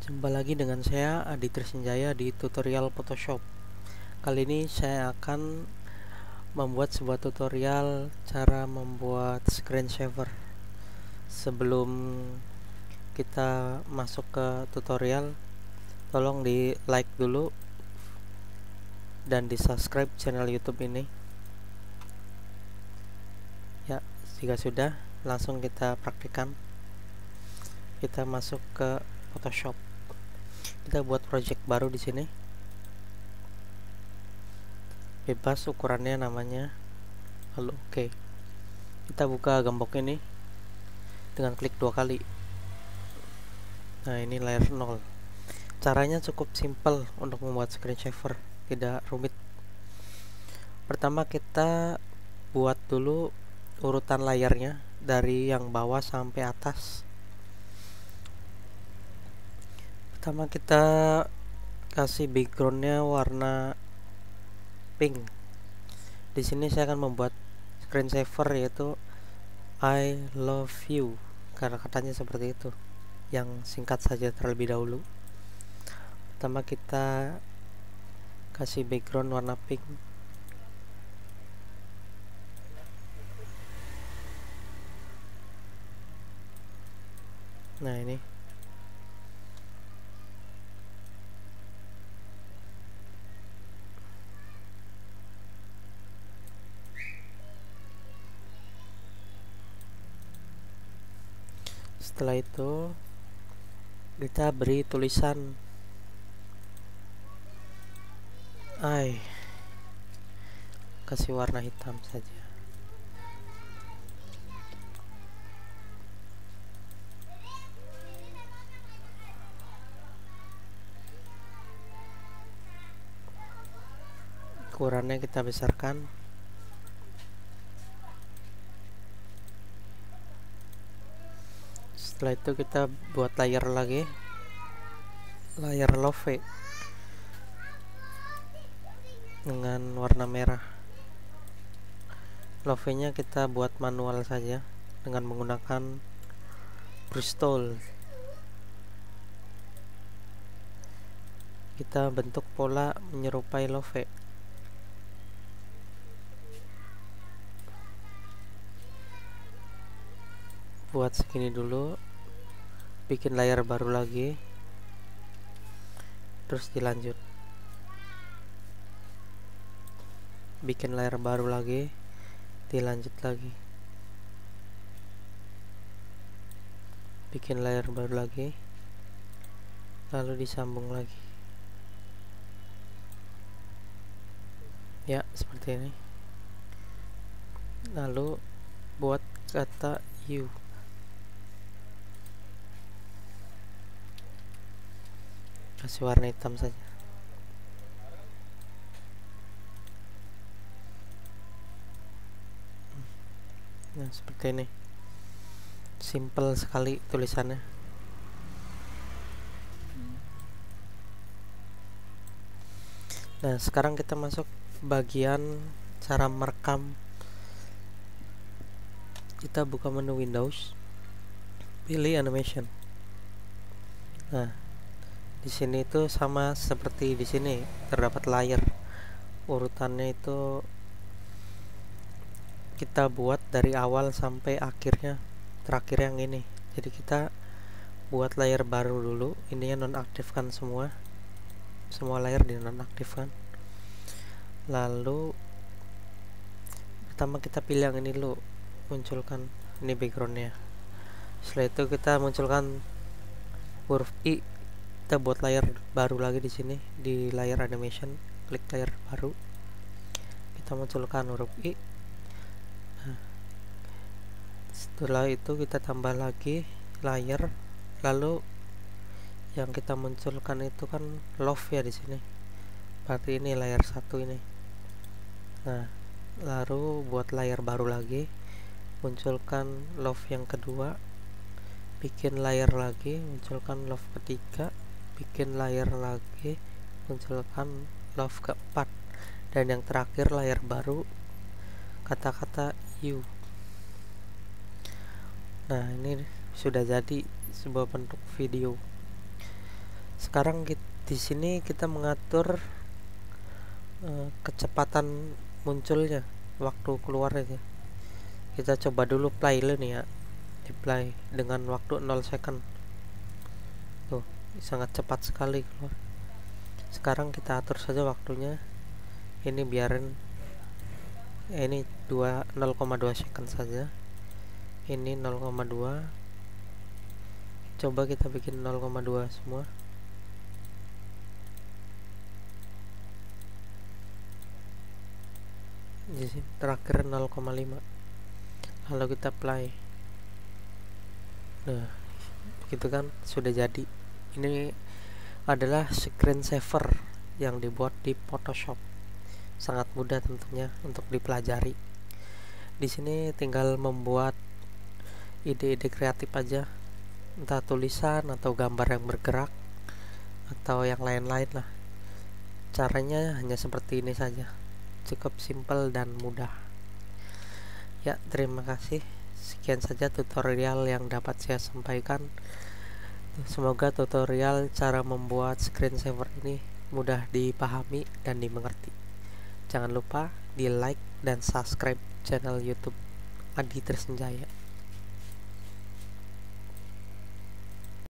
Jumpa lagi dengan saya Adi Trissenjaya di tutorial Photoshop. Kali ini saya akan membuat sebuah tutorial cara membuat screensaver. Sebelum kita masuk ke tutorial, tolong di like dulu dan di subscribe channel YouTube ini. Ya, jika sudah, langsung kita praktikkan. Kita masuk ke Photoshop. Kita buat project baru di sini. Bebas ukurannya, namanya. Lalu oke. Kita buka gembok ini dengan klik 2 kali. Nah, ini layer 0. Caranya cukup simple untuk membuat screensaver, tidak rumit. Pertama kita buat dulu urutan layarnya dari yang bawah sampai atas. Pertama kita kasih backgroundnya warna pink. Di sini saya akan membuat screensaver yaitu I love you, karena katanya seperti itu. Yang singkat saja terlebih dahulu. Pertama kita kasih background warna pink. Nah, ini setelah itu kita beri tulisan I, kasih warna hitam saja. Ukurannya kita besarkan. Setelah itu kita buat layer lagi, layer love dengan warna merah. Love nya kita buat manual saja dengan menggunakan brush tool. Kita bentuk pola menyerupai love. Buat segini dulu, bikin layar baru lagi, terus dilanjut bikin layar baru lagi, dilanjut lagi, bikin layar baru lagi, lalu disambung lagi. Ya, seperti ini. Lalu buat kata you. Kasih warna hitam saja. Nah, seperti ini. Simple sekali tulisannya. Nah, sekarang kita masuk bagian cara merekam. Kita buka menu Windows, pilih animation. Nah, di sini itu sama seperti di sini, terdapat layer. Urutannya itu kita buat dari awal sampai akhirnya, terakhir yang ini. Jadi kita buat layer baru dulu. Ininya nonaktifkan semua layar dinonaktifkan. Lalu pertama kita pilih yang ini dulu, munculkan ini backgroundnya. Setelah itu kita munculkan huruf I. Kita buat layar baru lagi di sini, di layar animation, klik layar baru, kita munculkan huruf I. Nah, setelah itu kita tambah lagi layar, lalu yang kita munculkan itu kan love ya di sini, berarti ini layar satu ini. Nah, lalu buat layar baru lagi, munculkan love yang kedua, bikin layar lagi, munculkan love ketiga, bikin layar lagi, munculkan love keempat, dan yang terakhir layar baru, kata-kata you. Nah, ini sudah jadi sebuah bentuk video. sekarang di sini kita mengatur kecepatan munculnya, waktu keluar aja. Kita coba dulu play dulu nih ya, di play dengan waktu 0 second. Tuh, sangat cepat sekali keluar. Sekarang kita atur saja waktunya, ini biarin ini 0,2 second saja, ini 0,2. coba kita bikin 0,2 semua. Di sini terakhir 0,5, lalu kita play. Nah, gitu kan, sudah jadi. Ini adalah screensaver yang dibuat di Photoshop. Sangat mudah tentunya untuk dipelajari. Di sini tinggal membuat ide-ide kreatif aja, entah tulisan atau gambar yang bergerak atau yang lain-lain lah. Caranya hanya seperti ini saja, cukup simpel dan mudah. Ya, terima kasih. Sekian saja tutorial yang dapat saya sampaikan. Semoga tutorial cara membuat screensaver ini mudah dipahami dan dimengerti. Jangan lupa di like dan subscribe channel YouTube Adi Trisenjaya.